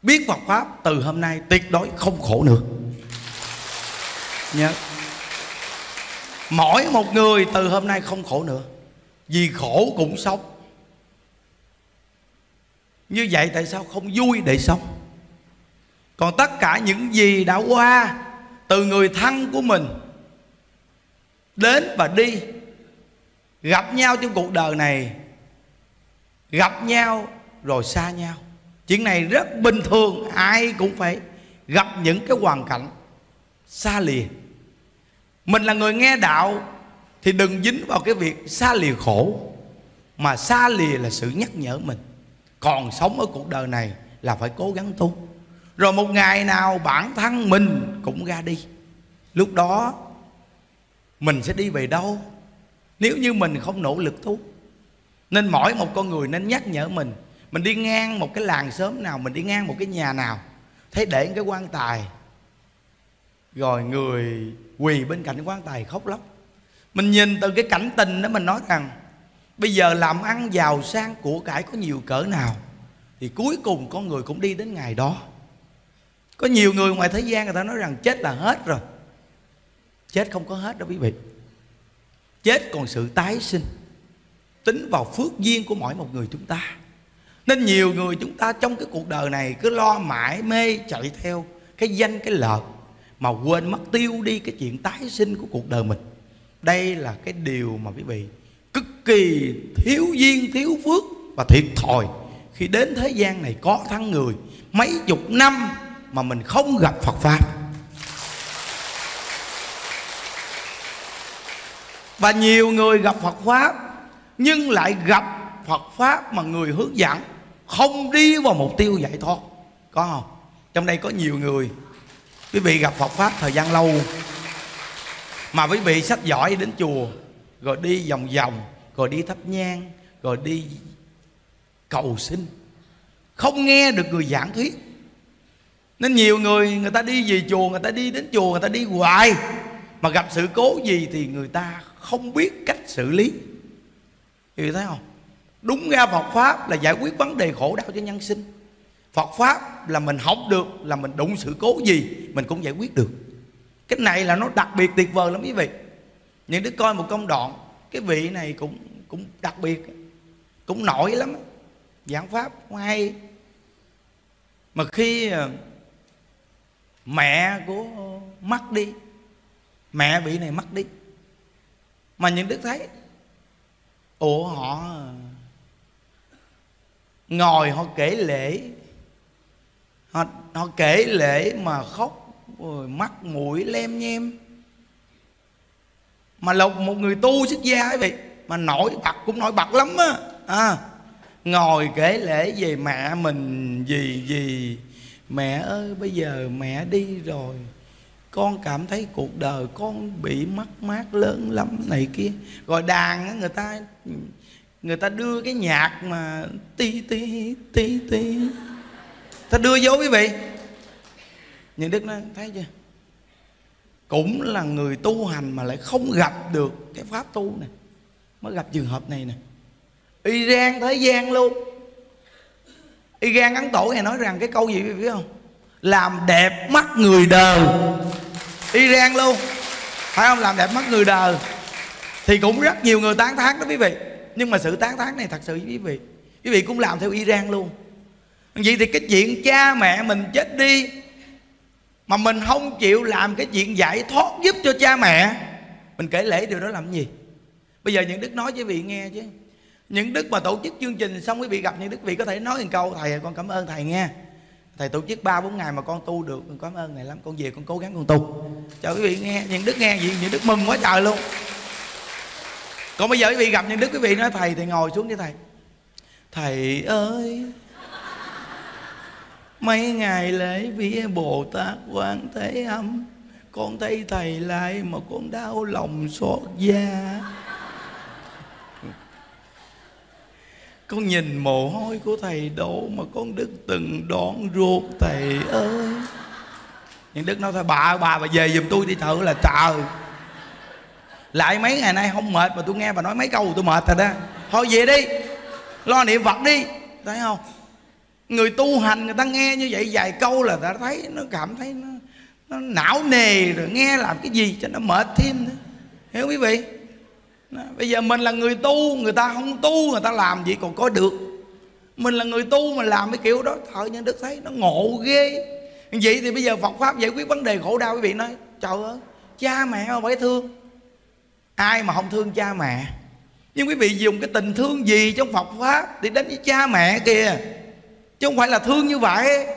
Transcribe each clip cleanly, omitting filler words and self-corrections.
biết Phật pháp từ hôm nay tuyệt đối không khổ nữa. Nhớ, mỗi một người từ hôm nay không khổ nữa, vì khổ cũng sống. Như vậy tại sao không vui để sống? Còn tất cả những gì đã qua, từ người thân của mình đến và đi, gặp nhau trong cuộc đời này, gặp nhau rồi xa nhau. Chuyện này rất bình thường, ai cũng phải gặp những cái hoàn cảnh xa lìa. Mình là người nghe đạo thì đừng dính vào cái việc xa lìa khổ, mà xa lìa là sự nhắc nhở mình còn sống ở cuộc đời này là phải cố gắng tu. Rồi một ngày nào bản thân mình cũng ra đi, lúc đó mình sẽ đi về đâu nếu như mình không nỗ lực tu? Nên mỗi một con người nên nhắc nhở mình. Mình đi ngang một cái làng xóm nào, mình đi ngang một cái nhà nào, thấy để cái quan tài, rồi người quỳ bên cạnh quan tài khóc lóc. Mình nhìn từ cái cảnh tình đó, mình nói rằng bây giờ làm ăn giàu sang của cải có nhiều cỡ nào thì cuối cùng con người cũng đi đến ngày đó. Có nhiều người ngoài thế gian người ta nói rằng chết là hết rồi. Chết không có hết đâu quý vị. Chết còn sự tái sinh, tính vào phước duyên của mỗi một người chúng ta. Nên nhiều người chúng ta trong cái cuộc đời này cứ lo mãi mê chạy theo cái danh cái lợi, mà quên mất tiêu đi cái chuyện tái sinh của cuộc đời mình. Đây là cái điều mà quý vị cực kỳ thiếu duyên, thiếu phước và thiệt thòi khi đến thế gian này có thân người mấy chục năm mà mình không gặp Phật pháp. Và nhiều người gặp Phật pháp nhưng lại gặp Phật pháp mà người hướng dẫn không đi vào mục tiêu giải thoát. Có không? Trong đây có nhiều người, quý vị gặp Phật pháp thời gian lâu mà quý vị sách giỏi đến chùa, rồi đi vòng vòng, rồi đi thắp nhang, rồi đi cầu xin, không nghe được người giảng thuyết. Nên nhiều người, người ta đi về chùa, người ta đi đến chùa, người ta đi hoài, mà gặp sự cố gì thì người ta không biết cách xử lý. Thì thấy không? Đúng ra Phật pháp là giải quyết vấn đề khổ đau cho nhân sinh. Phật pháp là mình học được, là mình đụng sự cố gì mình cũng giải quyết được. Cái này là nó đặc biệt tuyệt vời lắm quý vị. Những đứa coi một công đoạn, cái vị này cũng đặc biệt, cũng nổi lắm, giảng pháp cũng hay. Mà khi mẹ của mất đi, mẹ vị này mất đi, mà những đức thấy, ủa họ ngồi họ kể lễ, họ kể lễ mà khóc rồi mắt mũi lem nhem. Mà là một người tu xuất gia ấy vậy, mà nổi bật, cũng nổi bật lắm á. Ngồi kể lễ về mẹ mình, gì mẹ ơi bây giờ mẹ đi rồi, con cảm thấy cuộc đời con bị mất mát lớn lắm này kia. Rồi đàn người ta đưa cái nhạc mà tí tí tí tí, ta đưa vô quý vị. Những đức nói thấy chưa, cũng là người tu hành mà lại không gặp được cái pháp tu này, mới gặp trường hợp này nè. Y gan thế gian luôn. Y gan Ấn Tổ này nói rằng cái câu gì quý vị biết không? Làm đẹp mắt người đời. Y gan luôn, phải không? Làm đẹp mắt người đời thì cũng rất nhiều người tán thán đó quý vị. Nhưng mà sự tán thán này thật sự với quý vị cũng làm theo Iran luôn. Vậy thì cái chuyện cha mẹ mình chết đi mà mình không chịu làm cái chuyện giải thoát giúp cho cha mẹ, mình kể lễ điều đó làm gì? Bây giờ những đức nói cho quý vị nghe chứ. Những đức mà tổ chức chương trình xong quý vị gặp những đức, quý vị có thể nói một câu: thầy con cảm ơn thầy nghe, thầy tổ chức 3-4 ngày mà con tu được, con cảm ơn thầy lắm, con về con cố gắng con tu. Cho quý vị nghe, những đức nghe gì những đức mừng quá trời luôn. Còn bây giờ quý vị gặp những đức, quý vị nói: thầy thì ngồi xuống đi thầy. Thầy ơi, mấy ngày lễ vía Bồ Tát Quan Thế Âm, con thấy thầy lại mà con đau lòng xót da. Con nhìn mồ hôi của thầy đổ mà con đứt từng đoạn ruột thầy ơi. Nhưng Đức nói: thôi bà về giùm tôi đi thợ là trời. Lại mấy ngày nay không mệt mà tôi nghe bà nói mấy câu tôi mệt rồi đó. Thôi về đi, lo niệm Phật đi. Thấy không? Người tu hành người ta nghe như vậy vài câu là ta thấy nó cảm thấy nó não nề, rồi nghe làm cái gì cho nó mệt thêm nữa. Hiểu quý vị? Bây giờ mình là người tu, người ta không tu, người ta làm gì còn có được. Mình là người tu mà làm cái kiểu đó, Thợ Nhân Đức thấy nó ngộ ghê. Vậy thì bây giờ Phật Pháp giải quyết vấn đề khổ đau, quý vị nói trời ơi, cha mẹ mà phải thương. Ai mà không thương cha mẹ? Nhưng quý vị dùng cái tình thương gì trong Phật Pháp thì đến với cha mẹ kìa, chứ không phải là thương như vậy.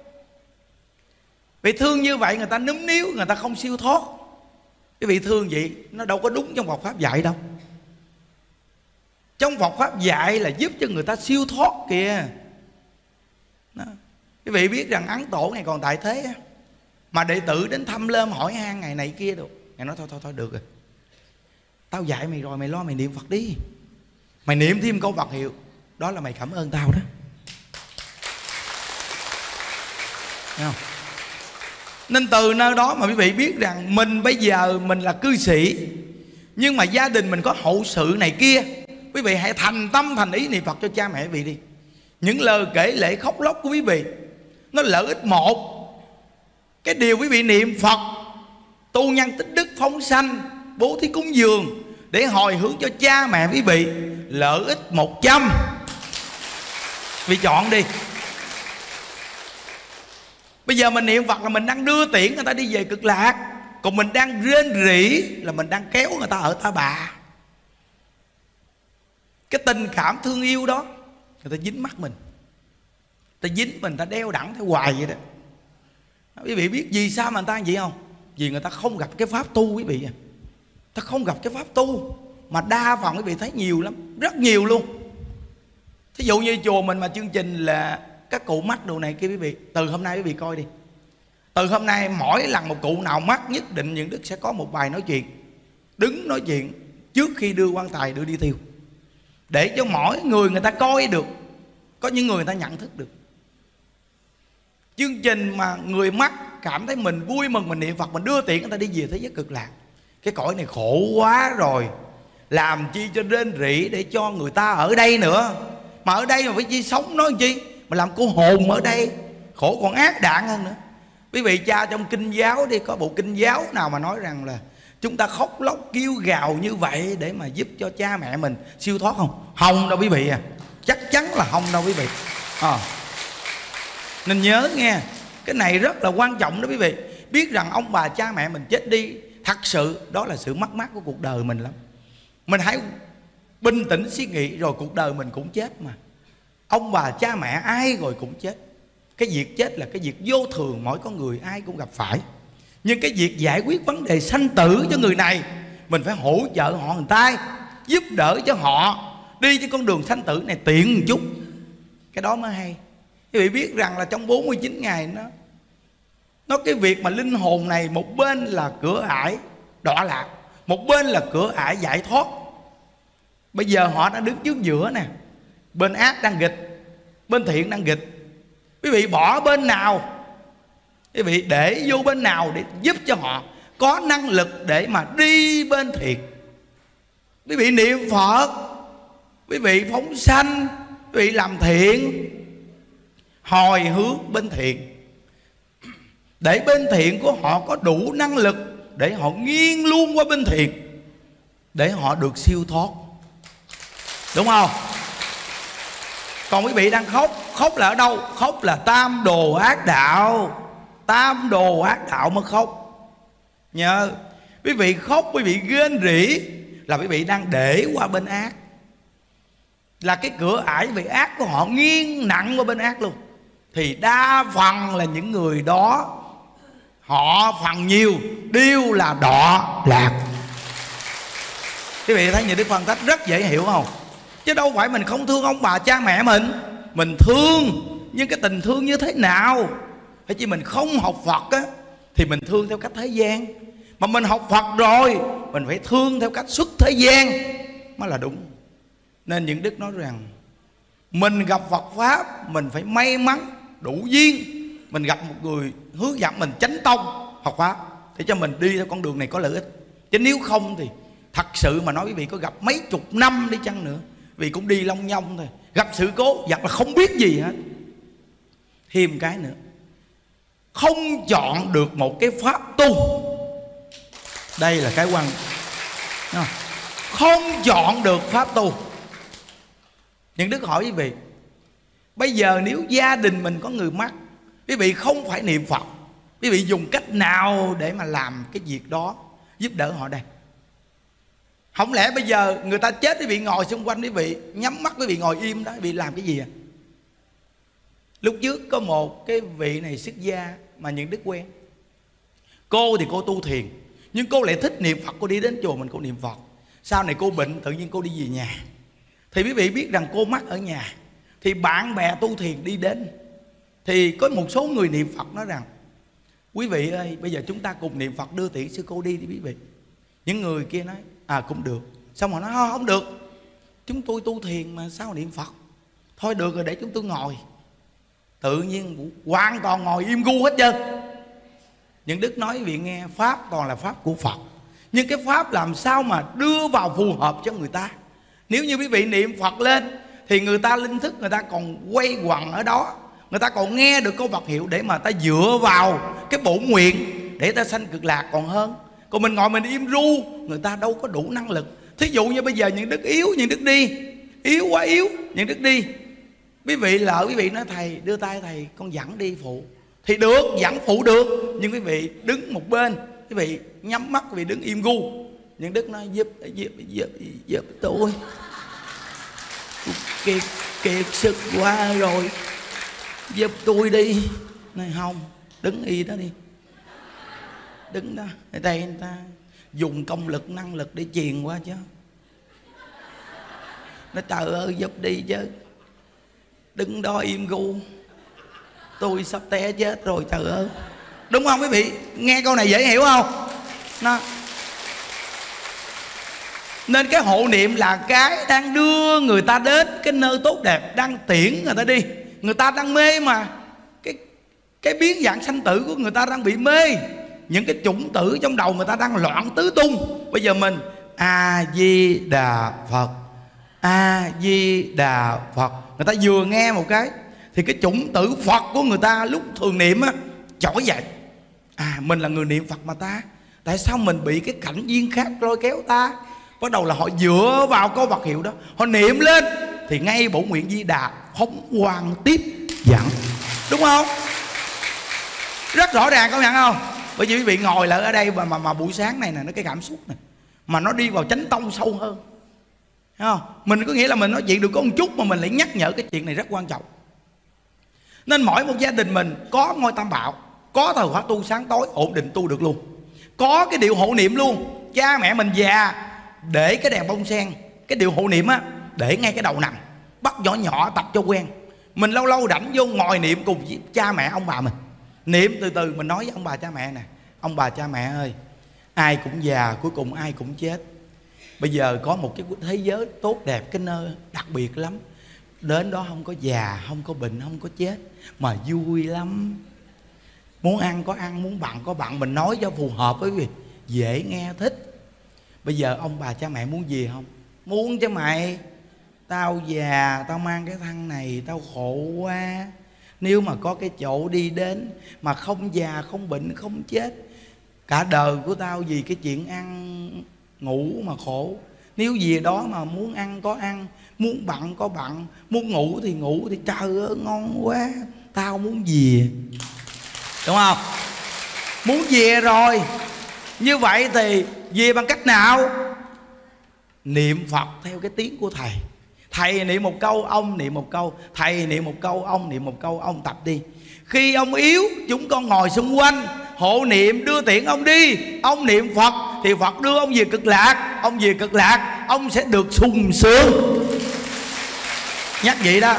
Vì thương như vậy người ta núm níu, người ta không siêu thoát. Quý vị thương vậy nó đâu có đúng trong Phật Pháp dạy đâu. Trong Phật Pháp dạy là giúp cho người ta siêu thoát kìa. Đó. Quý vị biết rằng Ấn Tổ ngày còn tại thế mà đệ tử đến thăm lơm hỏi han ngày này kia được, ngài nói thôi được rồi, tao dạy mày rồi, mày lo mày niệm Phật đi. Mày niệm thêm câu Phật hiệu, đó là mày cảm ơn tao đó. Thấy không? Nên từ nơi đó mà quý vị biết rằng mình bây giờ mình là cư sĩ, nhưng mà gia đình mình có hậu sự này kia. Quý vị hãy thành tâm thành ý niệm Phật cho cha mẹ quý vị đi. Những lời kể lể khóc lóc của quý vị nó lợi ích một. Cái điều quý vị niệm Phật, tu nhân tích đức phóng sanh, bố thí cúng dường để hồi hướng cho cha mẹ quý vị, lợi ích 100. Vì chọn đi. Bây giờ mình niệm Phật là mình đang đưa tiễn người ta đi về cực lạc, còn mình đang rên rỉ là mình đang kéo người ta ở Ta Bà. Cái tình cảm thương yêu đó người ta dính mắt mình, ta dính mình, ta đeo đẳng theo hoài vậy đó. Quý vị biết vì sao mà người ta vậy không? Vì người ta không gặp cái pháp tu quý vị à. Ta không gặp cái pháp tu. Mà đa phần quý vị thấy nhiều lắm, rất nhiều luôn. Thí dụ như chùa mình mà chương trình là các cụ mắc đồ này kia quý vị, từ hôm nay quý vị coi đi. Từ hôm nay mỗi lần một cụ nào mắc, nhất định những đức sẽ có một bài nói chuyện, đứng nói chuyện trước khi đưa quan tài đưa đi thiêu, để cho mỗi người ta coi được. Có những người ta nhận thức được. Chương trình mà người mắc cảm thấy mình vui mừng, mình niệm Phật, mình đưa tiễn người ta đi về thế giới cực lạc. Cái cõi này khổ quá rồi, làm chi cho rên rỉ để cho người ta ở đây nữa. Mà ở đây mà phải chi sống nói chi, mà làm cô hồn ở đây, khổ còn ác đạn hơn nữa. Quý vị tra trong kinh giáo đi, có bộ kinh giáo nào mà nói rằng là chúng ta khóc lóc kêu gào như vậy để mà giúp cho cha mẹ mình siêu thoát không? Không đâu quý vị à, chắc chắn là không đâu quý vị. Nên nhớ nghe, cái này rất là quan trọng đó quý vị. Biết rằng ông bà cha mẹ mình chết đi, thật sự đó là sự mất mát của cuộc đời mình lắm. Mình hãy bình tĩnh suy nghĩ, rồi cuộc đời mình cũng chết mà. Ông bà cha mẹ ai rồi cũng chết. Cái việc chết là cái việc vô thường, mỗi con người ai cũng gặp phải. Nhưng cái việc giải quyết vấn đề sanh tử cho người này, mình phải hỗ trợ họ một tay, giúp đỡ cho họ đi trên con đường sanh tử này tiện một chút. Cái đó mới hay. Quý vị biết rằng là trong 49 ngày nó cái việc mà linh hồn này, một bên là cửa ải đọa lạc, một bên là cửa ải giải thoát. Bây giờ họ đã đứng trước giữa nè, bên ác đang nghịch, bên thiện đang nghịch. Quý vị bỏ bên nào, quý vị để vô bên nào để giúp cho họ có năng lực để mà đi bên thiện. Quý vị niệm Phật, quý vị phóng sanh, quý vị làm thiện, hồi hướng bên thiện, để bên thiện của họ có đủ năng lực để họ nghiêng luôn qua bên thiện, để họ được siêu thoát. Đúng không? Còn quý vị đang khóc, khóc là ở đâu? Khóc là tam đồ ác đạo. Tam đồ ác đạo mới khóc. Nhớ, quý vị khóc, quý vị rên rỉ là quý vị đang để qua bên ác, là cái cửa ải về ác của họ nghiêng nặng qua bên ác luôn. Thì đa phần là những người đó, họ phần nhiều đều là đọa lạc. Quý vị thấy những Đức phân tích rất dễ hiểu không? Chứ đâu phải mình không thương ông bà cha mẹ mình thương, nhưng cái tình thương như thế nào? Hay chỉ mình không học Phật á thì mình thương theo cách thế gian, mà mình học Phật rồi mình phải thương theo cách xuất thế gian mới là đúng. Nên những Đức nói rằng mình gặp Phật Pháp mình phải may mắn đủ duyên, mình gặp một người hướng dẫn mình chánh tông học Pháp để cho mình đi theo con đường này có lợi ích. Chứ nếu không thì thật sự mà nói quý vị có gặp mấy chục năm đi chăng nữa, vì cũng đi long nhong thôi, gặp sự cố giặc là không biết gì hết. thêm cái nữa, không chọn được một cái pháp tu. Đây là cái quan trọng. Không chọn được pháp tu. Những Đức hỏi quý vị, bây giờ nếu gia đình mình có người mắc, quý vị không phải niệm Phật, quý vị dùng cách nào để mà làm cái việc đó, giúp đỡ họ đây? Không lẽ bây giờ người ta chết, quý vị ngồi xung quanh, quý vị nhắm mắt, quý vị ngồi im đó, quý vị làm cái gì à? Lúc trước có một cái vị này xuất gia mà Những Đức quen. Cô thì cô tu thiền, nhưng cô lại thích niệm Phật. Cô đi đến chùa mình cô niệm Phật. Sau này cô bệnh, tự nhiên cô đi về nhà. Thì quý vị biết rằng cô mắc ở nhà, thì bạn bè tu thiền đi đến, thì có một số người niệm Phật nói rằng: quý vị ơi, bây giờ chúng ta cùng niệm Phật đưa tiễn sư cô đi quý vị. Những người kia nói cũng được. Xong rồi nói không được, chúng tôi tu thiền mà sao niệm Phật. Thôi được rồi, để chúng tôi ngồi. Tự nhiên hoàn toàn ngồi im gu hết trơn. Những Đức nói quý vị nghe, pháp toàn là pháp của Phật, nhưng cái pháp làm sao mà đưa vào phù hợp cho người ta. Nếu như quý vị niệm Phật lên thì người ta linh thức, người ta còn quay quần ở đó, người ta còn nghe được câu Phật hiệu để mà ta dựa vào cái bổn nguyện để ta sanh cực lạc còn hơn. Còn mình ngồi mình im ru, người ta đâu có đủ năng lực. Thí dụ như bây giờ Những Đức yếu, Những Đức đi, yếu quá yếu, Những Đức đi. Quý vị lỡ quý vị nói thầy đưa tay thầy con dẫn đi phụ, thì được, dẫn phụ được, nhưng quý vị đứng một bên, quý vị nhắm mắt, quý vị đứng im gu. Những Đức nói giúp tôi kiệt sức quá rồi, giúp tôi đi. Nói không, đứng y đó đi, đứng đó. Ở đây người ta dùng công lực năng lực để truyền qua chứ. Nói trời ơi giúp đi chứ, đứng đó im gu, tôi sắp té chết rồi trời ơi. Đúng không quý vị? Nghe câu này dễ hiểu không? Nó. Nên cái hộ niệm là cái đang đưa người ta đến cái nơi tốt đẹp, đang tiễn người ta đi. Người ta đang mê mà, cái biến dạng sanh tử của người ta đang bị mê. Những cái chủng tử trong đầu người ta đang loạn tứ tung. Bây giờ mình A-di-đà Phật, A-di-đà Phật, người ta vừa nghe một cái thì cái chủng tử Phật của người ta lúc thường niệm á trỗi dậy. Mình là người niệm Phật mà ta, tại sao mình bị cái cảnh duyên khác lôi kéo ta? Bắt đầu là họ dựa vào câu Phật hiệu đó, họ niệm lên thì ngay bổn nguyện Di Đà phóng quang tiếp dẫn. Đúng không? Rất rõ ràng, công nhận không? Bởi vì quý vị ngồi lại ở đây mà buổi sáng này nè, nó cái cảm xúc này mà nó đi vào chánh tông sâu hơn, thấy không? Mình có nghĩa là mình nói chuyện được có một chút mà mình lại nhắc nhở cái chuyện này rất quan trọng. Nên mỗi một gia đình mình có ngôi Tam Bảo, có thời khóa tu sáng tối ổn định tu được luôn, có cái điệu hộ niệm luôn. Cha mẹ mình già để cái đèn bông sen, cái điệu hộ niệm á, để ngay cái đầu nằm, bắt nhỏ nhỏ tập cho quen. Mình lâu lâu rảnh vô ngồi niệm cùng với cha mẹ ông bà mình. Niệm từ từ mình nói với ông bà cha mẹ nè: ông bà cha mẹ ơi, ai cũng già, cuối cùng ai cũng chết. Bây giờ có một cái thế giới tốt đẹp, cái nơi đặc biệt lắm. Đến đó không có già, không có bệnh, không có chết, mà vui lắm. Muốn ăn có ăn, muốn bận có bận. Mình nói cho phù hợp với quý vị, dễ nghe, thích. Bây giờ ông bà cha mẹ muốn gì không? Muốn chứ mày. Tao già, tao mang cái thân này, tao khổ quá. Nếu mà có cái chỗ đi đến mà không già, không bệnh, không chết, cả đời của tao vì cái chuyện ăn ngủ mà khổ. Nếu về đó mà muốn ăn có ăn, muốn bận có bận, muốn ngủ thì ngủ, thì trời ơi ngon quá, tao muốn về. Đúng không? Muốn về rồi. Như vậy thì về bằng cách nào? Niệm Phật theo cái tiếng của thầy. Thầy niệm một câu, ông niệm một câu. Thầy niệm một câu, ông niệm một câu. Ông tập đi. Khi ông yếu, chúng con ngồi xung quanh hộ niệm đưa tiễn ông đi. Ông niệm Phật thì Phật đưa ông về cực lạc. Ông về cực lạc, ông sẽ được sung sướng. Nhắc vậy đó.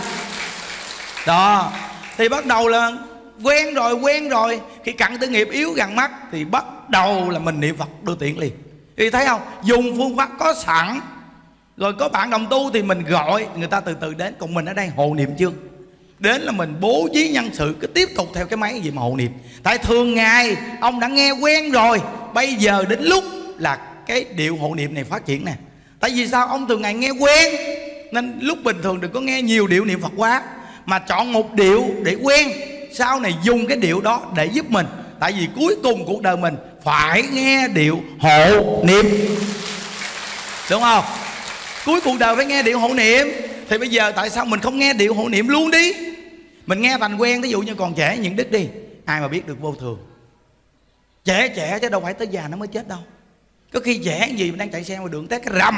Đó. Thì bắt đầu là quen rồi. Khi cận tử nghiệp yếu gần mắt thì bắt đầu là mình niệm Phật đưa tiễn liền. Thì thấy không? Dùng phương pháp có sẵn. Rồi có bạn đồng tu thì mình gọi người ta từ từ đến. Còn mình ở đây hộ niệm chưa? Đến là mình bố trí nhân sự cứ tiếp tục theo cái máy gì mà hộ niệm. Tại thường ngày ông đã nghe quen rồi, bây giờ đến lúc là cái điệu hộ niệm này phát triển nè. Tại vì sao? Ông thường ngày nghe quen, nên lúc bình thường đừng có nghe nhiều điệu niệm Phật quá, mà chọn một điệu để quen. sau này dùng cái điệu đó để giúp mình. Tại vì cuối cùng cuộc đời mình phải nghe điệu hộ niệm, đúng không? Cuối cuộc đời phải nghe điệu hộ niệm. Thì bây giờ tại sao mình không nghe điệu hộ niệm luôn đi? Mình nghe thành quen. Ví dụ như còn trẻ những đức đi, ai mà biết được vô thường. Trẻ chứ đâu phải tới già nó mới chết đâu. Có khi trẻ gì mình đang chạy xe ngoài đường té cái rầm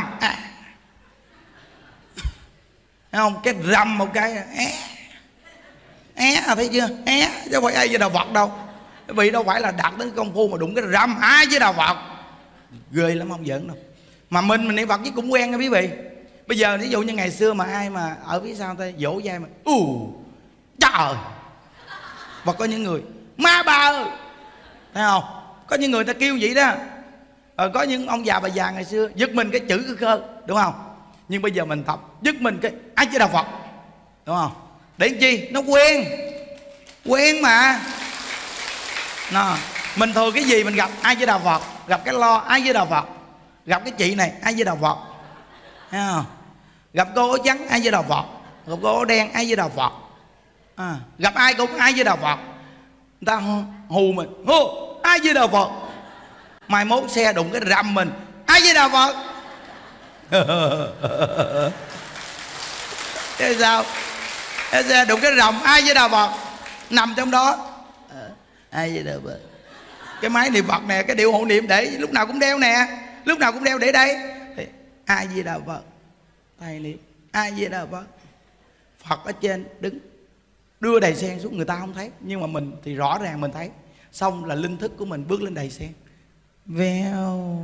thấy không? Cái rầm một cái thấy chưa? Chứ không phải ai với đạo Phật đâu. Vì đâu phải là đạt đến công phu mà đụng cái rầm ai với đạo Phật. Ghê lắm, không giỡn đâu. Mà mình niệm Phật chứ cũng quen nha quý vị. Bây giờ ví dụ như ngày xưa mà ai mà ở phía sau tay vỗ vai mà trời. Và có những người ma bà ơi, thấy không? Có những người ta kêu vậy đó. Có những ông già bà già ngày xưa giật mình cái chữ cơ, đúng không? Nhưng bây giờ mình tập giật mình cái ai với đạo Phật, đúng không? Để làm chi? Nó quen mà. Nó, mình thường cái gì mình gặp ai với đạo Phật, gặp cái lo ai với đạo Phật, gặp cái chị này ai với đạo Phật, thấy không? Gặp cô áo trắng ai với đạo Phật, gặp cô áo đen ai với đạo Phật, gặp ai cũng ai với đạo Phật. Người ta hù mình ai với đạo Phật. Mai mốt xe đụng cái rầm mình ai với đạo Phật. Thế sao? Xe đụng cái rầm ai với đạo Phật, nằm trong đó ai với đạo Phật. Cái máy niệm Phật nè, cái điệu hộ niệm để lúc nào cũng đeo nè, lúc nào cũng đeo để đây. Ai với đạo Phật, thầy niệm ai với đạo Phật. Phật ở trên đứng đưa đầy sen xuống, người ta không thấy, nhưng mà mình thì rõ ràng mình thấy. Xong là linh thức của mình bước lên đầy sen, veo,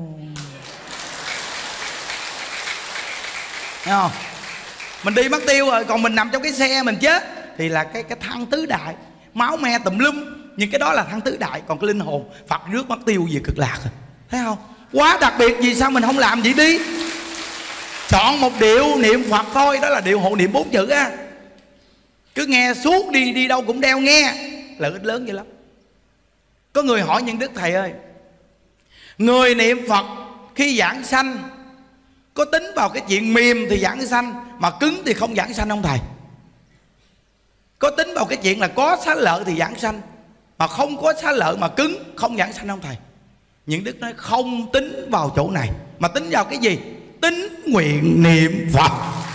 thấy không? Mình đi mất tiêu rồi, còn mình nằm trong cái xe mình chết thì là cái thăng tứ đại, máu me tùm lum. Nhưng cái đó là thăng tứ đại, còn cái linh hồn Phật rước mất tiêu về cực lạc rồi, thấy không? Quá đặc biệt, vì sao mình không làm vậy đi? Chọn một điệu niệm Phật thôi, đó là điệu hộ niệm 4 chữ á. Cứ nghe suốt đi đâu cũng đeo nghe, lợi ích lớn vậy lắm. Có người hỏi những đức thầy ơi, người niệm Phật khi giảng sanh có tính vào cái chuyện mềm thì giảng sanh, mà cứng thì không giảng sanh không thầy? Có tính vào cái chuyện là có xá lợi thì giảng sanh, mà không có xá lợi mà cứng không giảng sanh không thầy? Những đức nói không tính vào chỗ này, mà tính vào cái gì? Tính nguyện niệm Phật.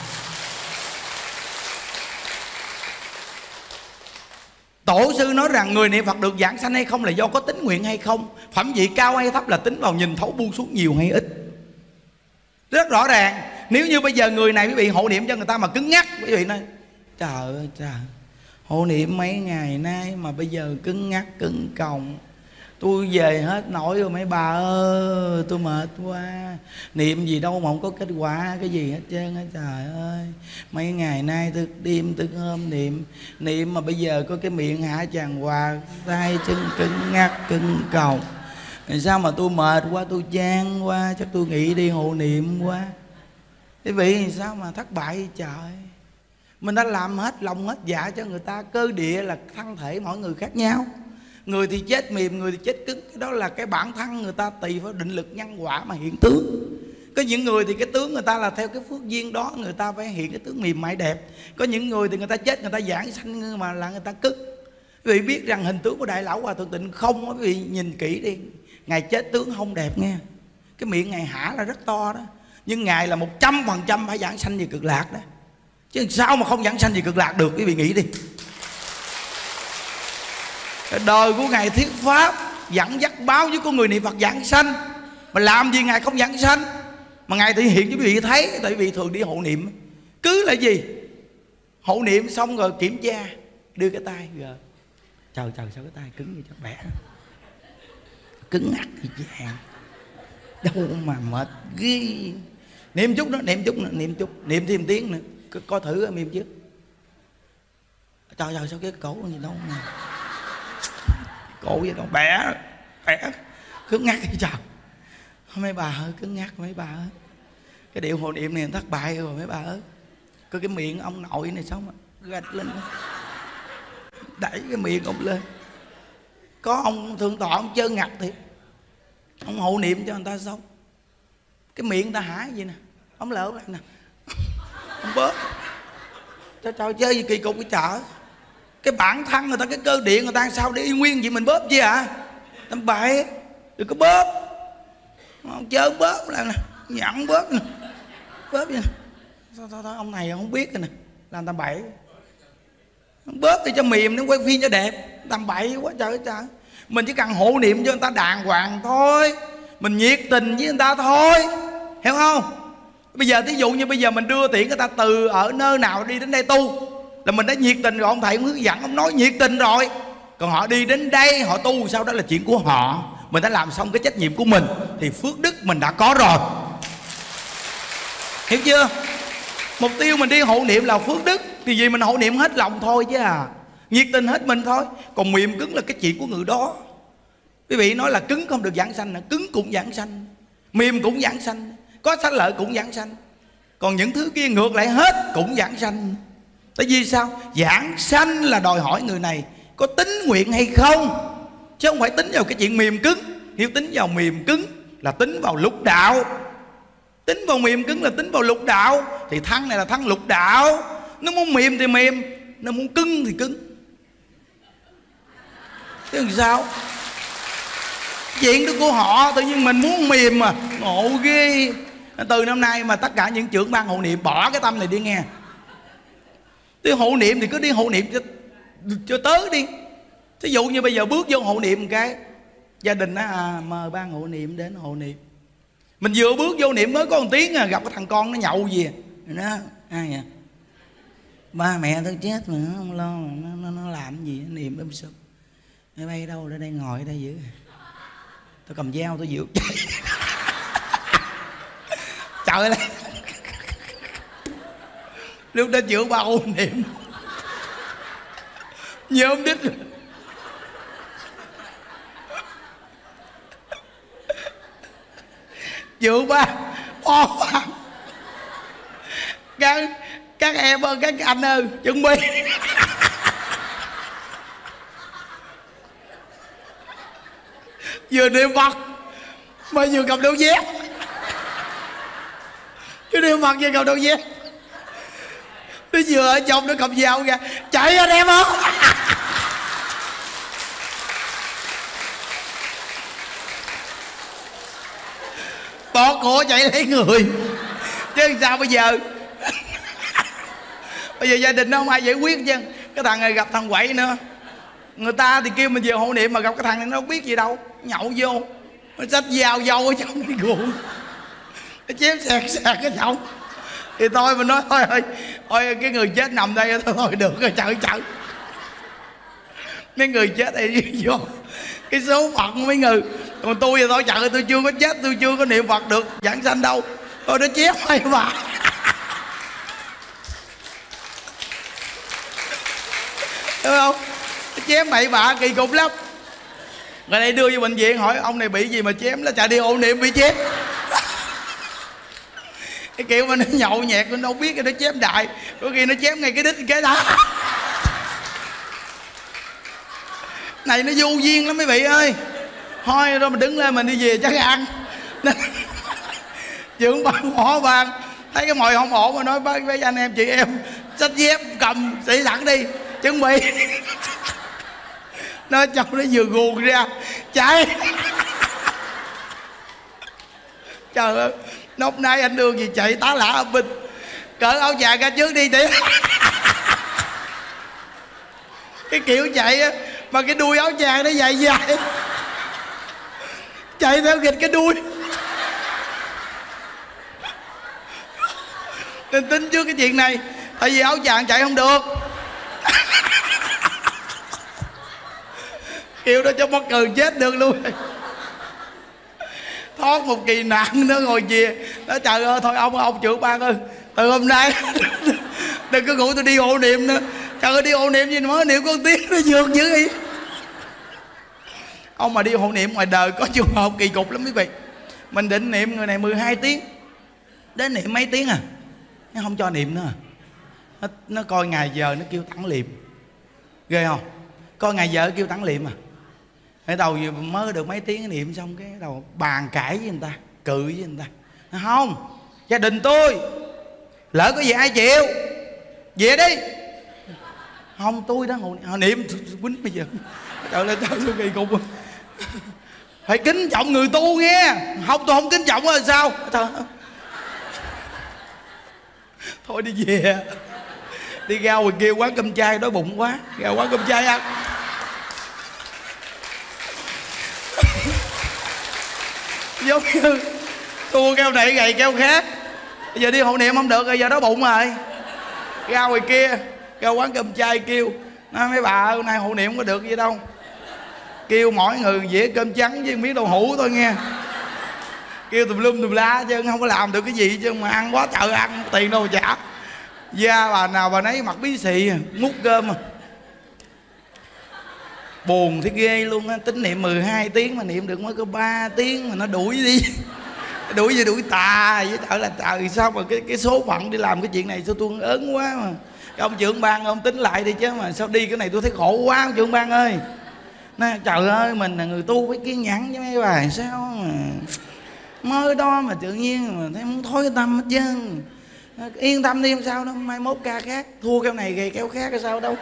Tổ sư nói rằng người niệm Phật được giảng sanh hay không là do có tính nguyện hay không. Phẩm vị cao hay thấp là tính vào nhìn thấu buông xuống nhiều hay ít. Rất rõ ràng. Nếu như bây giờ người này quý vị hộ niệm cho người ta mà cứng ngắc, quý vị nói trời ơi trời, hộ niệm mấy ngày nay mà bây giờ cứng ngắc cứng còng, tôi về hết nổi rồi mấy bà ơi, tôi mệt quá. Niệm gì đâu mà không có kết quả cái gì hết trơn á, trời ơi. Mấy ngày nay thức đêm thức hôm niệm mà bây giờ có cái miệng hả chàng hòa, tay chân cứng ngắc cứng còng. Sao mà tôi mệt quá, tôi chán quá, chắc tôi nghĩ đi hộ niệm quá. Quý vị sao mà thất bại vậy trời? Mình đã làm hết lòng hết dạ cho người ta. Cơ địa là thân thể mỗi người khác nhau. Người thì chết mềm, người thì chết cứng. Cái đó là cái bản thân người ta tùy vào định lực nhân quả mà hiện tướng. Có những người thì cái tướng người ta là theo cái phước duyên đó, người ta phải hiện cái tướng mềm mại đẹp. Có những người thì người ta chết, người ta giảng sanh mà là người ta cứng. Quý vị biết rằng hình tướng của Đại Lão Hòa Thượng Tịnh không, quý vị nhìn kỹ đi, Ngài chết tướng không đẹp nghe. Cái miệng Ngài hả là rất to đó, nhưng Ngài là 100% phải giảng sanh về cực lạc đó. Chứ sao mà không giảng sanh về cực lạc được, quý vị nghĩ đi. Đời của Ngài thuyết pháp dẫn dắt báo với con người niệm Phật giảng sanh, mà làm gì Ngài không giảng sanh? Mà Ngài thể hiện cho quý vị thấy. Tại vì thường đi hộ niệm cứ là gì? Hộ niệm xong rồi kiểm tra, đưa cái tay rồi trời sao cái tay cứng như cho bẻ, cứng ngắc như vàng, đâu mà mệt ghi. Niệm chút nữa, niệm chút nữa, niệm chút, niệm thêm tiếng nữa, coi thử niệm chứ. Trời sao cái cổ gì đâu mà cổ gì đâu bẻ cứng ngắc vậy trời. Mấy bà ơi, cứng ngắc mấy bà ơi. Cái điệu hộ niệm này thất bại rồi mấy bà ơi. Coi cái miệng ông nội này sao mà gạch lên, đẩy cái miệng ông lên. Có ông thượng tọa ông trơn ngặt thiệt, ông hộ niệm cho người ta xong cái miệng người ta hả gì nè, ông lỡ lại nè, ông bớt. Trời chơi gì kỳ cục cái chợ. Cái bản thân người ta, cái cơ điện người ta sao để y nguyên vậy mình bóp chi ạ? Tầm bậy, đừng có bóp. Chớ bóp là nhận bóp nè. Bóp vậy nè. Thôi ông này không biết rồi nè, làm tầm bậy. Bóp thì cho mềm, nó quay phim cho đẹp. Tầm bậy quá trời trời. Mình chỉ cần hộ niệm cho người ta đàng hoàng thôi, mình nhiệt tình với người ta thôi, hiểu không? Bây giờ thí dụ như bây giờ mình đưa tiễn người ta từ ở nơi nào đi đến đây tu là mình đã nhiệt tình rồi, ông thầy ông hướng dẫn, ông nói nhiệt tình rồi. Còn họ đi đến đây họ tu sao đó là chuyện của họ. Mình đã làm xong cái trách nhiệm của mình thì phước đức mình đã có rồi, hiểu chưa? Mục tiêu mình đi hộ niệm là phước đức, thì vì mình hộ niệm hết lòng thôi chứ à, nhiệt tình hết mình thôi. Còn mềm cứng là cái chuyện của người đó. Quý vị nói là cứng không được giảng sanh, cứng cũng giảng sanh, mềm cũng giảng sanh, có sanh lợi cũng giảng sanh. Còn những thứ kia ngược lại hết cũng giảng sanh. Tại vì sao? Giảng sanh là đòi hỏi người này có tín nguyện hay không, chứ không phải tính vào cái chuyện mềm cứng. Nếu tính vào mềm cứng là tính vào lục đạo, tính vào mềm cứng là tính vào lục đạo. Thì thân này là thân lục đạo, nó muốn mềm thì mềm, nó muốn cứng thì cứng. Thế làm sao? Chuyện đó của họ, tự nhiên mình muốn mềm mà, ngộ ghê. Từ năm nay mà tất cả những trưởng ban hộ niệm bỏ cái tâm này đi nghe. Đi hộ niệm thì cứ đi hộ niệm cho tới đi. Thí dụ như bây giờ bước vô hộ niệm một cái, gia đình đó mời ban hộ niệm đến hộ niệm. Mình vừa bước vô niệm mới có một tiếng gặp cái thằng con nó nhậu gì nó ai vậy? Ba mẹ tôi chết mà nó không lo, nó làm gì nó niệm đâm sụp. Nó bay đâu ra đây ngồi ở đây giữ. Tôi cầm dao tôi dịu trời ơi. Lúc đó chữa ba hộ niệm nhiều ông đít chữa ba các em ơi, các anh ơi, chuẩn bị vừa niệm Phật mà vừa cầm đôi dép, cứ niệm Phật vừa cầm đôi dép. Nó vừa ở trong nó cầm dao ra chạy anh em ơi. Bỏ cổ chạy lấy người chứ sao bây giờ. Bây giờ gia đình nó không ai giải quyết chứ. Cái thằng này gặp thằng quậy nữa, người ta thì kêu mình về hộ niệm mà gặp cái thằng này nó không biết gì đâu, nhậu vô nó xách dao dâu ở trong cái guồng, nó chém sẹt cái chậu. Thì thôi mình nói thôi cái người chết nằm đây thôi được rồi, chợ mấy người chết đây vô cái số phận của mấy người. Còn tôi thì thôi chợ, tôi chưa có chết, tôi chưa có niệm Phật được giảng sanh đâu, thôi nó chém hay mà. Đúng không? Chém bậy bạ kỳ cục lắm. Rồi đây đưa vô bệnh viện hỏi ông này bị gì mà chém, nó chạy đi hộ niệm bị chém. Cái kiểu mà nó nhậu nhẹt nó đâu biết cái nó chém đại, có khi nó chém ngay cái đít cái đó. Này nó vô duyên lắm mấy vị ơi. Thôi rồi mình đứng lên mình đi về chắc ăn. Trưởng ban bỏ ban thấy cái mồi không ổn mà nói với anh em chị em xách dép cầm sĩ sẵn đi chuẩn bị. Nó trong nó vừa guồng ra chạy. Trời ơi, lúc nay anh đưa gì chạy tá lả âm binh, cởi áo dài ra trước đi để. Cái kiểu chạy á mà cái đuôi áo dài nó dài dài, chạy theo nghịch cái đuôi. Nên tính trước cái chuyện này, tại vì áo chàng chạy không được. Kiểu đó cho mắc cười chết được luôn. Thoát một kỳ nạn nữa ngồi về. Nó trời ơi thôi ông trưởng ban ơi, từ hôm nay đừng có ngủ tôi đi hộ niệm nữa. Trời ơi đi hộ niệm gì mới niệm con tiếng nó vượt dữ vậy. Ông mà đi hộ niệm ngoài đời có trường hợp kỳ cục lắm quý vị. Mình định niệm người này 12 tiếng, đến niệm mấy tiếng à, nó không cho niệm nữa à. Nó coi ngày giờ nó kêu tẳng liệm. Ghê không? Coi ngày giờ kêu tẳng liệm à. Ở đầu mới được mấy tiếng niệm xong cái đầu bàn cãi với người ta, cự với người ta. Không, gia đình tôi lỡ có gì ai chịu về đi. Không, tôi đó họ niệm quýnh bây giờ. Trời ơi, trời ơi, kỳ cục. Phải kính trọng người tu nghe. Không, tôi không kính trọng rồi sao? Thôi đi về. Đi ra ngoài kia quán cơm chay đói bụng quá, ra quán cơm chay ăn. Giống như tua keo này gầy keo khác. Bây giờ đi hộ niệm không được rồi, giờ đói bụng rồi. Ra ngoài kia, ra quán cơm chay kêu, nói mấy bà hôm nay hộ niệm không có được gì đâu, kêu mỗi người dĩa cơm trắng với miếng đậu hũ thôi nghe. Kêu tùm lum tùm la chứ không có làm được cái gì chứ mà ăn quá trời ăn, tiền đâu mà trả. Da bà nào bà nấy mặt bí xị, múc cơm à. Buồn thấy ghê luôn á, tính niệm 12 tiếng mà niệm được mới có 3 tiếng mà nó đuổi đi. Đuổi gì đuổi tà với trời là trời, sao mà cái số phận đi làm cái chuyện này sao tôi ớn quá mà. Cái ông trưởng ban ông tính lại đi chứ mà sao đi cái này tôi thấy khổ quá ông trưởng ban ơi. Nói, trời ơi mình là người tu phải kiên nhẫn với mấy bà, sao mà mới đó mà tự nhiên mà thấy muốn thối tâm hết chứ. Yên tâm đi, không sao đâu, mai mốt ca khác, thua keo này gầy keo khác hay sao đâu.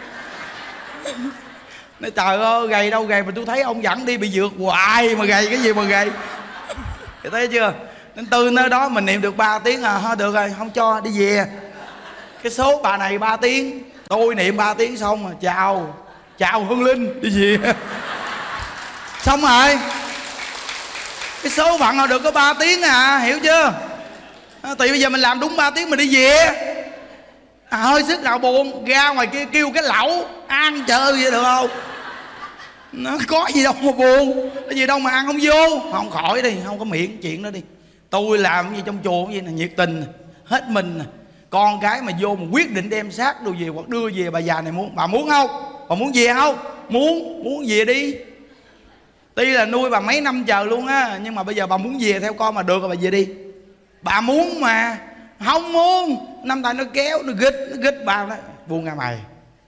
Nói trời ơi gầy đâu gầy mà tôi thấy ông dẫn đi bị dược hoài mà gầy cái gì mà gầy. Thì thấy chưa, nên từ nơi đó mình niệm được 3 tiếng à, thôi được rồi không cho đi về. Cái số bà này 3 tiếng, tôi niệm 3 tiếng xong rồi chào Hương Linh đi về. Xong rồi. Cái số phận họ được có 3 tiếng à, hiểu chưa? Tại bây giờ mình làm đúng 3 tiếng mình đi về. Hơi sức nào buồn ra ngoài kia kêu cái lẩu ăn chơi vậy được không? Nó có gì đâu mà buồn, cái gì đâu mà ăn không vô. Không khỏi đi, không có miệng chuyện đó đi. Tôi làm gì trong chùa gì nè, nhiệt tình hết mình nè. Con cái mà vô mà quyết định đem xác đồ về hoặc đưa về bà già này muốn, bà muốn không? Bà muốn về không? Muốn về đi. Tuy là nuôi bà mấy năm chờ luôn á, nhưng mà bây giờ bà muốn về theo con mà được rồi bà về đi. Bà muốn mà. Không muốn, năm tay nó kéo, nó gích bà đó. Buông ra mày.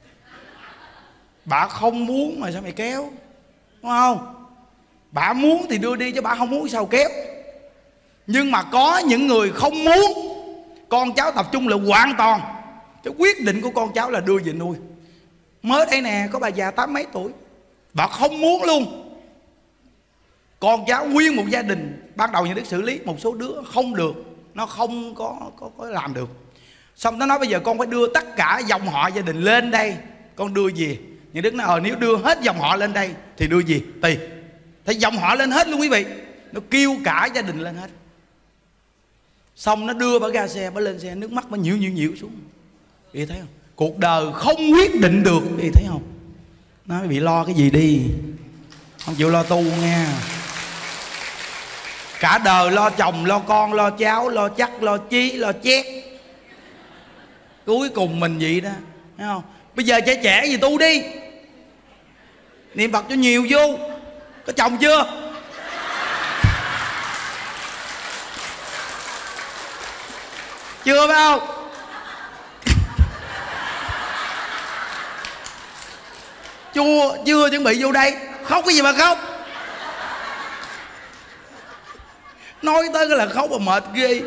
Bà không muốn mà sao mày kéo, đúng không? Bà muốn thì đưa đi chứ bà không muốn sao kéo. Nhưng mà có những người không muốn con cháu tập trung lại hoàn toàn. Cái quyết định của con cháu là đưa về nuôi. Mới đây nè, có bà già 80 mấy tuổi, bà không muốn luôn. Con cháu nguyên một gia đình, ban đầu nhà Đức xử lý một số đứa không được, nó không có làm được. Xong nó nói bây giờ con phải đưa tất cả dòng họ gia đình lên đây, con đưa về. Nhà Đức nói nếu đưa hết dòng họ lên đây thì đưa gì? Tùy. Thì dòng họ lên hết luôn quý vị. Nó kêu cả gia đình lên hết. Xong nó đưa bà ra xe, bà lên xe, nước mắt bà nhiễu xuống. Chị thấy không? Cuộc đời không quyết định được, chị thấy không? Nó bị lo cái gì đi, không chịu lo tu nghe. Cả đời lo chồng, lo con, lo cháu, lo chắc, lo chí, lo chét. Cuối cùng mình vậy đó, thấy không? Bây giờ trẻ gì tu đi, niệm Phật cho nhiều vô. Có chồng chưa? Chưa phải không? Chưa chuẩn bị vô đây. Khóc cái gì mà khóc? Nói tới cái là khóc mà mệt ghê.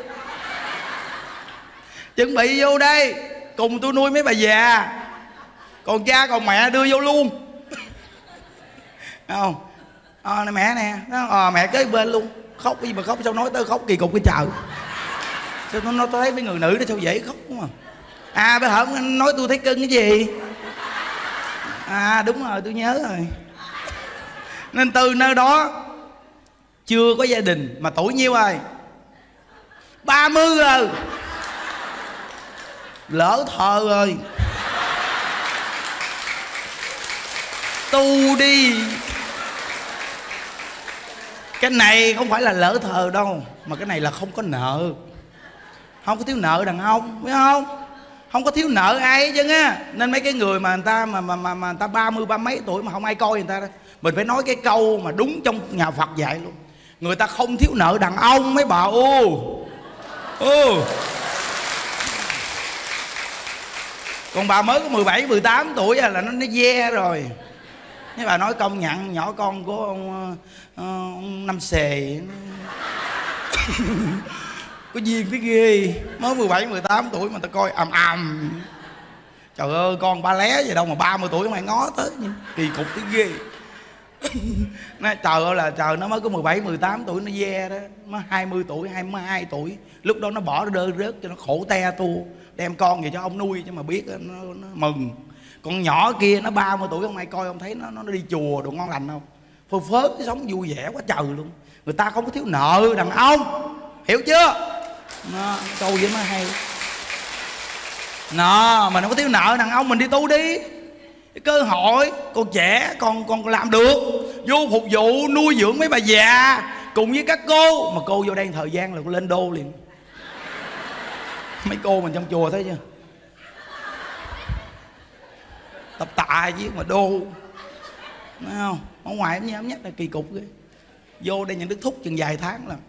Chuẩn bị vô đây, cùng tôi nuôi mấy bà già. Còn cha còn mẹ đưa vô luôn. Không? Mẹ nè, mẹ kế bên luôn. Khóc cái gì mà khóc, sao nói tới khóc kỳ cục cái trời. Sao nó thấy mấy người nữ đó sao dễ khóc không à. Bây giờ anh nói tôi thấy cưng cái gì. Đúng rồi, tôi nhớ rồi. Nên từ nơi đó chưa có gia đình mà tuổi nhiêu rồi? 30 rồi. Lỡ thờ rồi. Tu đi. Cái này không phải là lỡ thờ đâu, mà cái này là không có nợ. Không có thiếu nợ đàn ông, biết không? Không có thiếu nợ ai hết trơn á. Nên mấy cái người mà người ta mà người ta 30 mấy tuổi mà không ai coi người ta đó, mình phải nói cái câu mà đúng trong nhà Phật dạy luôn. Người ta không thiếu nợ đàn ông mấy bà. Còn bà mới có 17, 18 tuổi là nó ve rồi. Mấy bà nói công nhận nhỏ con của ông Năm Xề có duyên cái ghê. Mới 17, 18 tuổi mà ta coi ầm. Trời ơi, con ba lé gì đâu mà 30 tuổi mày ngó tới, kỳ cục tí ghê. Nó trời ơi là trời, nó mới có 17, 18 tuổi nó ve đó, nó 20 tuổi, 22 tuổi, lúc đó nó bỏ rơi rớt cho nó khổ te tu, đem con về cho ông nuôi chứ mà biết nó mừng. Con nhỏ kia nó 30 tuổi, ông ai coi ông thấy nó đi chùa đồ ngon lành không, phơ phớ sống vui vẻ quá trời luôn. Người ta không có thiếu nợ đàn ông, hiểu chưa? Nó câu vậy mới hay. Nó mình không có thiếu nợ đàn ông, mình đi tu đi. Cái cơ hội còn trẻ, còn làm được, vô phục vụ nuôi dưỡng mấy bà già cùng với các cô. Mà cô vô đây thời gian là lên đô liền. Mấy cô mình trong chùa thấy chưa, tập tạ chứ mà đô, thấy không? Ở ngoài em nhắm nhắc là kỳ cục ghê. Vô đây nhận đức thúc chừng vài tháng là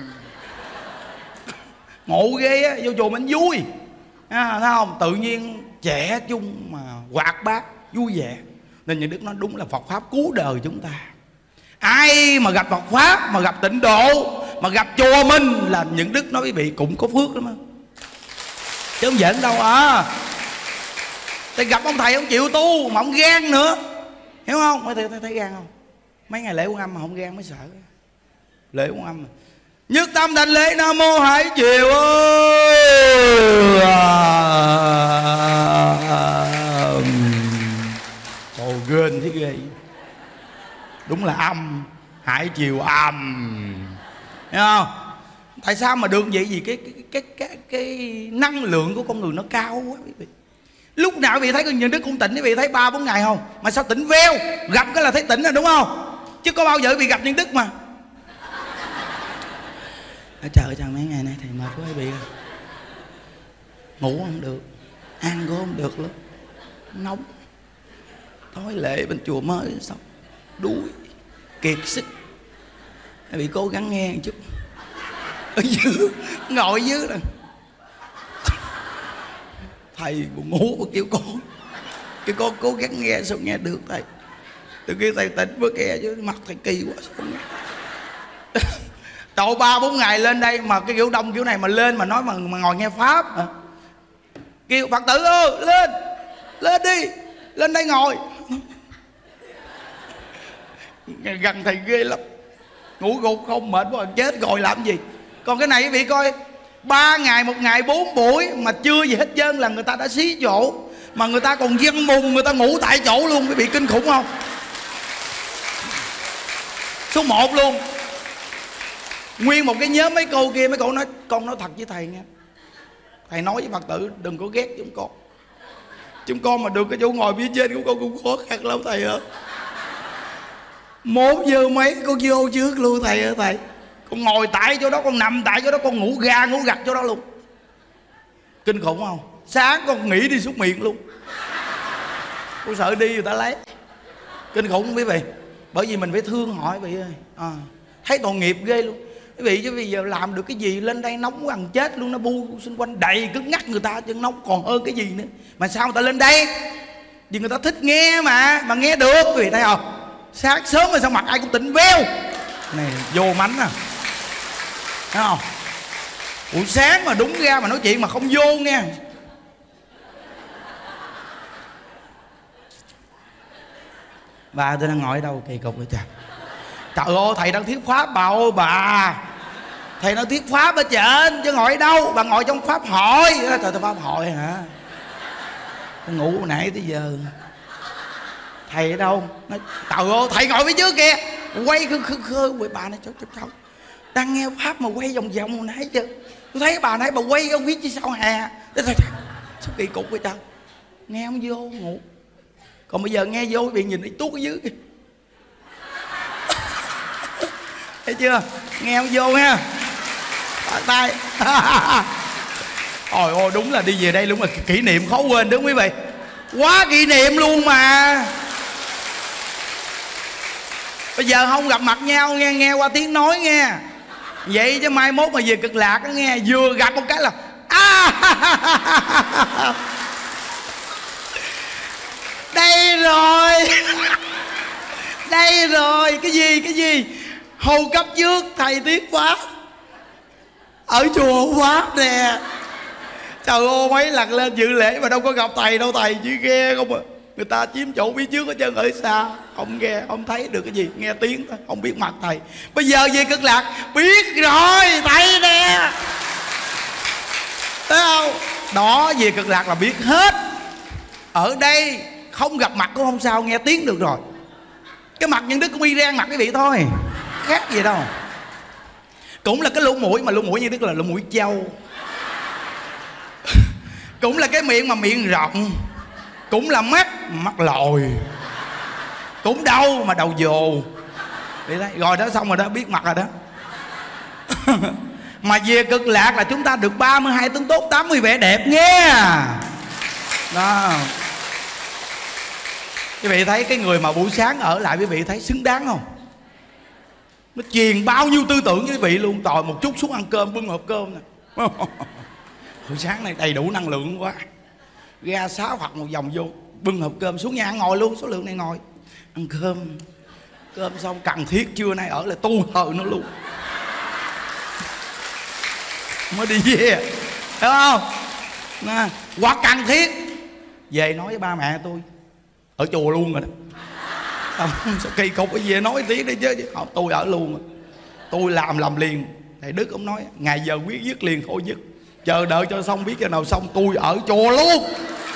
ngộ ghê á. Vô chùa mình vui, thấy không? Tự nhiên trẻ chung mà hoạt bát vui vẻ. Nên những đức nói đúng là Phật Pháp cứu đời chúng ta. Ai mà gặp Phật Pháp, mà gặp tịnh độ, mà gặp chùa mình là những đức nói quý vị cũng có phước lắm á, chứ không giỡn đâu à. Thì gặp ông thầy ông chịu tu mà ông gan nữa, hiểu không? Mấy thầy thấy gan không? Mấy ngày lễ Quan Âm mà không gan mới sợ. Lễ Quan Âm mà nhất tâm thành lễ Nam Mô Hải Triều ơi. Ồ gên thế ghê. Đúng là âm, Hải Triều âm, hiểu không? Tại sao mà được vậy? Vì cái năng lượng của con người nó cao quá quý vị. Lúc nào quý vị thấy con Nhân Đức cũng tỉnh, quý vị thấy 3-4 ngày không? Mà sao tỉnh veo, gặp cái là thấy tỉnh rồi đúng không? Chứ có bao giờ quý vị gặp Nhân Đức mà trời ơi, mấy ngày nay thầy mệt quá quý vị ơi. Ngủ không được, ăn cũng không được luôn, nóng. Tối lễ bên chùa mới xong đuối kiệt sức. Thầy bị cố gắng nghe một chút. Ở dưới, ngồi dưới là thầy buồn ngủ và kêu con, cái con cố gắng nghe sao nghe được thầy. Từ khi thầy tỉnh mới nghe chứ mặt thầy kỳ quá sao không nghe. Trời 3-4 ngày lên đây mà cái kiểu đông kiểu này mà lên mà nói mà ngồi nghe Pháp hả? Kêu Phật tử ơi lên đi, lên đây ngồi. Gần thầy ghê lắm, ngủ gục không mệt quá chết rồi làm gì. Còn cái này quý vị coi, 3 ngày 1 ngày 4 buổi mà chưa gì hết trơn là người ta đã xí chỗ, mà người ta còn dân mùng, người ta ngủ tại chỗ luôn. Quý vị kinh khủng không? Số 1 luôn. Nguyên một cái nhóm mấy cô kia, mấy cô nói con nói thật với thầy nghe, thầy nói với Phật tử đừng có ghét chúng con. Chúng con mà được cái chỗ ngồi phía trên của con cũng khó khăn lắm thầy ơi. 1 giờ mấy con vô trước luôn thầy ơi thầy. Con ngồi tại chỗ đó, con nằm tại chỗ đó, con ngủ ga ngủ gật chỗ đó luôn. Kinh khủng không? Sáng con nghỉ đi súc miệng luôn, con sợ đi người ta lấy. Kinh khủng không quý vị? Bởi vì mình phải thương họ quý vị ơi. Thấy tội nghiệp ghê luôn quý vị. Chứ bây giờ làm được cái gì lên đây nóng gần chết luôn. Nó bu xung quanh đầy cứng ngắc người ta chứ nóng còn hơn cái gì nữa. Mà sao người ta lên đây? Vì người ta thích nghe mà nghe được quý vị thấy không? Sáng sớm mà sao mặt ai cũng tỉnh veo này, vô mánh à, thấy không? Buổi sáng mà đúng ra mà nói chuyện mà không vô nghe. Bà tôi đang ngồi ở đâu kỳ cục vậy trời. Trời ơi thầy đang thuyết pháp bà ơi bà. Thầy đang thuyết pháp ở trên chứ ngồi ở đâu. Bà ngồi trong pháp hội. Trời pháp hội hả? Tôi ngủ nãy tới giờ. Thầy ở đâu? Nói, trời ơi thầy ngồi phía trước kìa. Quay khơi quay bà này cháu đang nghe pháp mà quay vòng vòng nãy chứ. Tôi thấy bà nãy bà quay không biết chứ sao hà. Sao kỳ cục vậy trời. Nghe không vô ngủ. Còn bây giờ nghe vô bị nhìn đi tuốt ở dưới kìa. Thấy chưa? Nghe không vô nha. Bắt tay. Ôi ôi đúng là đi về đây đúng là kỷ niệm khó quên đúng không quý vị? Quá kỷ niệm luôn mà. Bây giờ không gặp mặt nhau nghe, nghe qua tiếng nói nghe. Vậy chứ mai mốt mà về Cực Lạc đó nghe, vừa gặp một cái là đây rồi. Đây rồi. Cái gì Hồi cấp trước thầy thuyết pháp ở chùa Pháp nè. Trời ơi, mấy lần lên dự lễ mà đâu có gặp thầy đâu, thầy chỉ nghe không à. Người ta chiếm chỗ phía trước hết trơn, ở xa không nghe, không thấy được cái gì, nghe tiếng thôi, không biết mặt thầy. Bây giờ về Cực Lạc biết rồi, thầy nè, thấy không? Đó, về Cực Lạc là biết hết. Ở đây không gặp mặt cũng không sao, nghe tiếng được rồi. Cái mặt Nhân Đức cũng y rang mặt cái vị thôi, khác gì đâu. Cũng là cái lỗ mũi, mà lỗ mũi Nhân Đức là lỗ mũi trâu. Cũng là cái miệng mà miệng rộng. Cũng là mắt lồi. Cũng đầu mà đầu dồ. Rồi đó, xong rồi đó, biết mặt rồi đó. Mà về Cực Lạc là chúng ta được 32 tướng tốt, 80 vẻ đẹp nghe. Đó. Quý vị thấy cái người mà buổi sáng ở lại, quý vị thấy xứng đáng không? Nó truyền bao nhiêu tư tưởng với quý vị luôn. Tòi một chút xuống ăn cơm, bưng hộp cơm nè. Buổi sáng này đầy đủ năng lượng quá. Ra 6 hoặc một vòng vô, bưng hộp cơm xuống nhà ngồi luôn. Số lượng này ngồi ăn cơm. Cơm xong cần thiết trưa nay ở là tu thờ nó luôn, mới đi về, hiểu không? Hoặc cần thiết về nói với ba mẹ tôi ở chùa luôn rồi đó. Sao kỳ cục cái gì nói tí đi chứ. Không, tôi ở luôn rồi. Tôi làm liền. Thầy Đức ông nói ngày giờ quyết dứt liền thôi dứt, chờ đợi cho xong, biết cho nào xong tôi ở chùa luôn.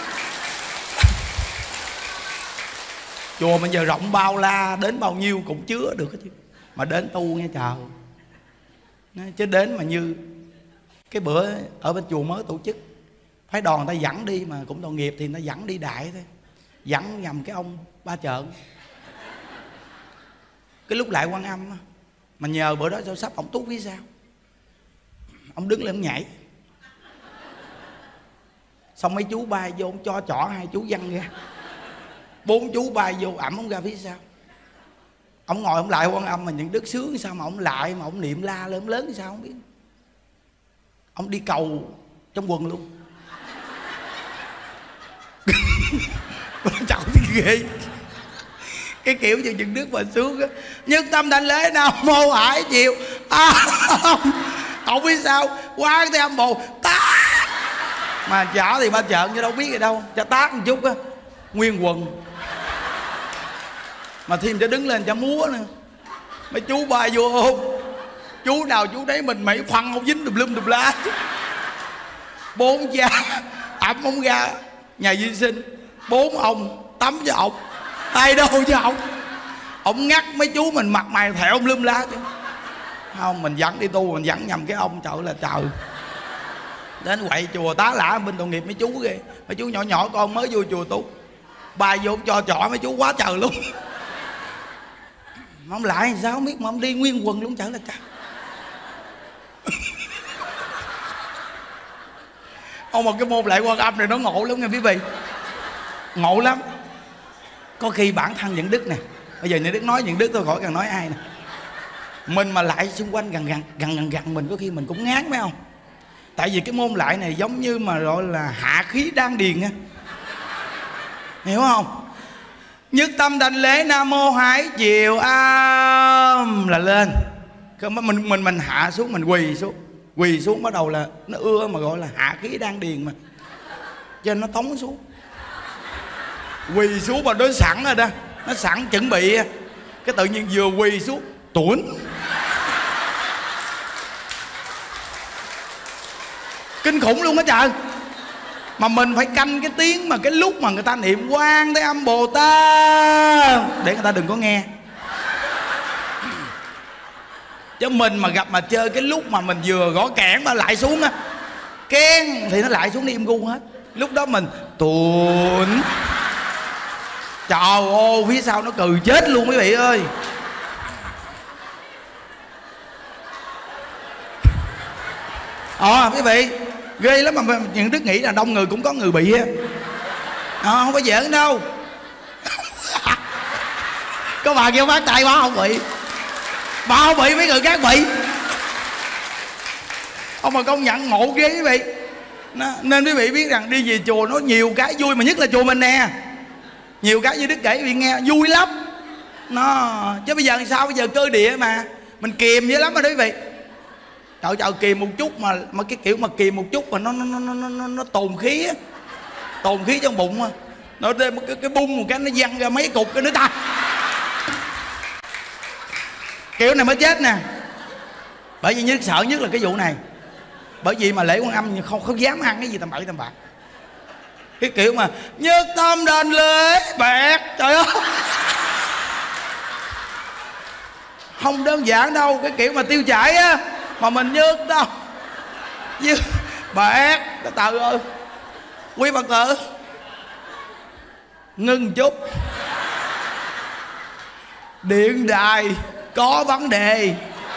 Chùa bây giờ rộng bao la, đến bao nhiêu cũng chứa được hết chứ. Mà đến tu nghe trời. Chứ đến mà như cái bữa ở bên chùa mới tổ chức, phái đoàn ta dẫn đi, mà cũng tội nghiệp thì người ta dẫn đi đại thôi. Dẫn nhầm cái ông Ba Trợn. Cái lúc lại Quan Âm á, mà nhờ bữa đó sao sắp ông tút phía sau. Ông đứng lên ông nhảy. Xong mấy chú bay vô, ông cho trỏ hai chú văng ra. 4 chú bay vô, ẵm ông ra phía sau. Ông ngồi ông lại Quan Âm, mà những Đức sướng sao mà ông lại mà ông niệm la lớn lớn sao không biết. Ông đi cầu trong quần luôn. Chậu thì ghê. Cái kiểu như những Đức mà sướng á, nhất tâm đảnh lễ Nam Mô Hải Diệu. Ông biết sao, Quán Thế Âm Bồ Tát. Mà chở thì Ba Trợn chứ đâu biết gì đâu, cho tát một chút á, nguyên quần. Mà thêm cho đứng lên cho múa nữa. Mấy chú bay vô ôm, chú nào chú đấy mình mẩy phăng không dính đùm lá. 4 cha ẩm ông ra nhà vệ sinh, 4 ông tắm cho ông, tay đâu cho ông ngắt mấy chú mình mặt mày thẹo lum lá chứ. Không, mình dẫn đi tu, mình dẫn nhầm cái ông, trời là trời. Đến quậy chùa tá lả bên tội nghiệp mấy chú ghê. Mấy chú nhỏ nhỏ con mới vô chùa tu, bay vô cho trọ mấy chú quá trời luôn. Mà ông lại sao không biết, mà ông đi nguyên quần luôn, trời là trời. Ông mà cái môn Lại Quan Âm này nó ngộ lắm nha quý vị. Ngộ lắm. Có khi bản thân những Đức nè, bây giờ những Đức nói những Đức tôi khỏi cần nói ai nè. Mình mà lại xung quanh gần mình, có khi mình cũng ngán phải không? Tại vì cái môn lại này giống như mà gọi là hạ khí đan điền á, hiểu không? Nhất tâm đảnh lễ Nam Mô Hải Diệu Âm là lên. Mình hạ xuống, mình quỳ xuống bắt đầu là nó ưa, mà gọi là hạ khí đan điền mà, cho nên nó tống xuống. Quỳ xuống mà nó sẵn rồi đó, nó sẵn chuẩn bị, cái tự nhiên vừa quỳ xuống tuổn. Kinh khủng luôn á trời. Mà mình phải canh cái tiếng mà cái lúc mà người ta niệm Quan Thế Âm Bồ Tát để người ta đừng có nghe. Chứ mình mà gặp mà chơi cái lúc mà mình vừa gõ kẽn mà lại xuống á, keng thì nó lại xuống đi im gu hết. Lúc đó mình tuôn, trời ơi phía sau nó cười chết luôn quý vị ơi. Quý vị ghê lắm. Mà những Đức nghĩ là đông người cũng có người bị á, không có giỡn đâu. Có bà kêu phát tay bà không bị, bà không bị, mấy người khác bị. Ông mà công nhận ngộ ghê quý vị. Nên quý vị biết rằng đi về chùa nó nhiều cái vui, mà nhất là chùa mình nè, nhiều cái như Đức kể quý vị nghe vui lắm. Chứ bây giờ sao, bây giờ cơ địa mà mình kìm dữ lắm rồi đó quý vị. Trời kìm một chút mà cái kiểu mà kìm một chút mà nó tồn khí á, tồn khí trong bụng á, nó đem cái bung một cái nó văng ra mấy cục cái nữa ta. Kiểu này mới chết nè. Bởi vì sợ nhất là cái vụ này. Bởi vì mà lễ Quan Âm không dám ăn cái gì tầm bậy tầm bạ. Cái kiểu mà nhất tâm đền lễ bẹt, trời ơi, không đơn giản đâu. Cái kiểu mà tiêu chảy á mà mình nhức đâu, như bẹt. Trời ơi, quý Phật tử ngưng chút. Điện đài có vấn đề,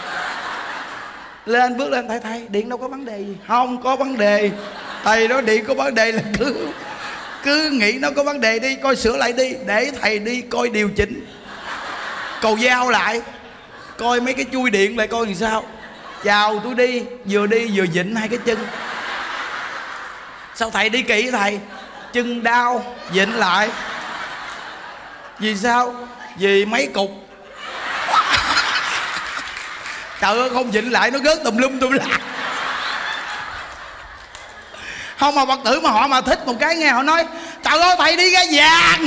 lên bước lên. Thầy điện đâu có vấn đề gì. Không có vấn đề. Thầy nói điện có vấn đề là cứ nghĩ nó có vấn đề đi, coi sửa lại đi, để thầy đi coi điều chỉnh, cầu giao lại, coi mấy cái chui điện lại coi làm sao. Chào tôi đi vừa vịnh hai cái chân. Sao thầy đi kỹ thầy? Chân đau vịnh lại. Vì sao? Vì mấy cục. Trời ơi, không vịnh lại nó rớt tùm lum la. Không mà Phật tử mà họ mà thích một cái nghe, họ nói trời ơi thầy đi ra vàng.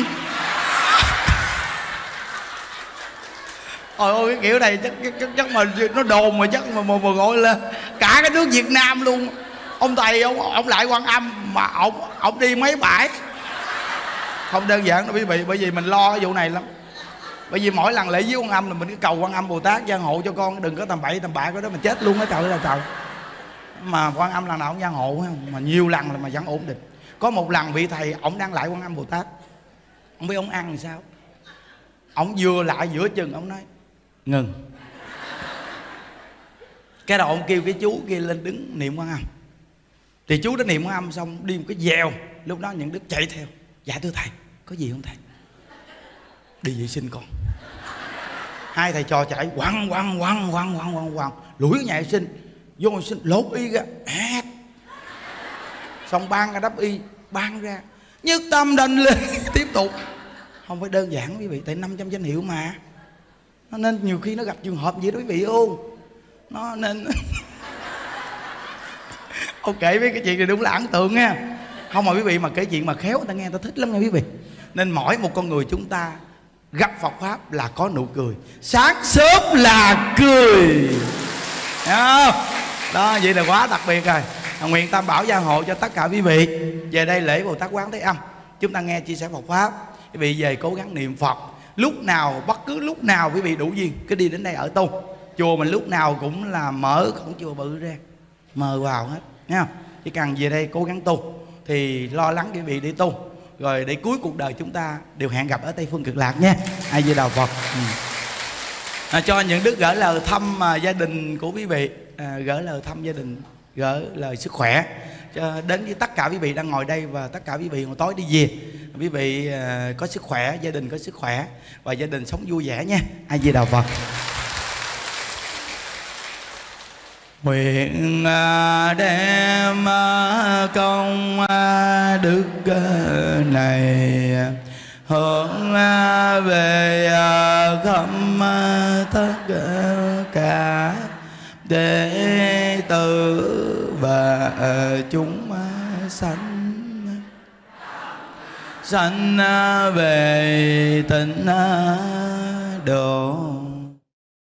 Trời ơi, cái kiểu này chắc mà nó đồn mà chắc mà gọi là cả cái nước Việt Nam luôn. Ông thầy ông lại Quan Âm mà ông đi mấy bãi. Không đơn giản đâu quý vị. Bởi vì mình lo cái vụ này lắm. Bởi vì mỗi lần lễ với Quan Âm là mình cứ cầu Quan Âm Bồ Tát gia hộ cho con, đừng có tầm bậy tầm bạ, cái đó mình chết luôn á. Trời ơi là trời. Mà Quan Âm lần nào cũng gia hộ mà nhiều lần là mà vẫn ổn định. Có một lần bị thầy, ổng đang lại Quan Âm Bồ Tát, không biết ông ăn làm sao, ổng vừa lại giữa chừng ổng nói ngừng. Cái đầu ông kêu cái chú kia lên đứng niệm Quan Âm. Thì chú đã niệm Quan Âm xong đi một cái dèo. Lúc đó những đứa chạy theo. Dạ thưa thầy, có gì không thầy? Đi vệ sinh con. Hai thầy trò chạy quăng lủi nhà vệ sinh, vô vệ sinh lột y ra, xong ban ra đắp y, ban ra nhất tâm đền lên. Tiếp tục. Không phải đơn giản quý vị, tại 500 danh hiệu mà. Nó nên nhiều khi nó gặp trường hợp gì đó quý vị không? Nó nên ok, với cái chuyện này đúng là ấn tượng nha. Không mà quý vị mà kể chuyện mà khéo người ta nghe người ta thích lắm nha quý vị. Nên mỗi một con người chúng ta gặp Phật Pháp là có nụ cười, sáng sớm là cười. Thấy không? Đó, vậy là quá đặc biệt rồi. Nguyện Tam Bảo gia hộ cho tất cả quý vị về đây lễ Bồ Tát Quán Thế Âm. Chúng ta nghe chia sẻ Phật Pháp. Quý vị về cố gắng niệm Phật. Lúc nào, bất cứ lúc nào quý vị đủ duyên, cứ đi đến đây ở tu. Chùa mình lúc nào cũng là mở cổng chùa bự ra, mời vào hết nha. Chỉ cần về đây cố gắng tu thì lo lắng quý vị đi tu, rồi để cuối cuộc đời chúng ta đều hẹn gặp ở Tây Phương Cực Lạc nha. A Di Đà Phật. Cho những đức gửi lời thăm gia đình của quý vị, gửi lời thăm gia đình, gửi lời sức khỏe cho đến với tất cả quý vị đang ngồi đây và tất cả quý vị hồi tối đi về. Quý vị có sức khỏe, gia đình có sức khỏe và gia đình sống vui vẻ nha. A Di Đà Phật. Nguyện đem công đức này hướng về khắp tất cả đệ tử và chúng sanh về tịnh độ.